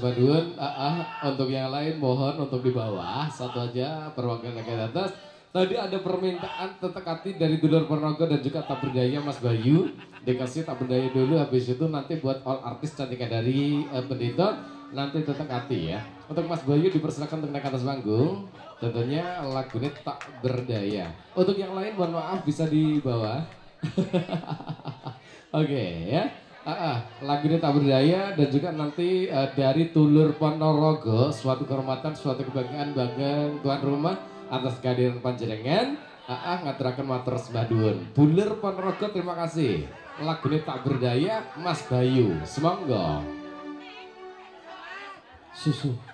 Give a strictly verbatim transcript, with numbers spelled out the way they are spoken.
Baduan. Ah, ah, untuk yang lain mohon untuk di bawah. Satu aja perwakilan negara atas. Tadi ada permintaan tetek hati dari Dulur Ponorogo dan juga tak berdaya Mas Bayu. Dikasih tak berdaya dulu, habis itu nanti buat all artis cantikan dari uh, Pendito. Nanti tetek hati ya. Untuk Mas Bayu dipersilakan untuk naik atas panggung. Tentunya lagunya tak berdaya. Untuk yang lain mohon maaf bisa di bawah. Oke okay, ya. Ah, ah, lagunya tak berdaya dan juga nanti uh, dari Dulur Ponorogo suatu kehormatan, suatu kebanggaan bangga tuan rumah atas kehadiran panjenengan. Ah, ah, ngaturaken matur sembah nuwun. Dulur Ponorogo terima kasih. Lagunya tak berdaya Mas Bayu. Semonggo. Susu.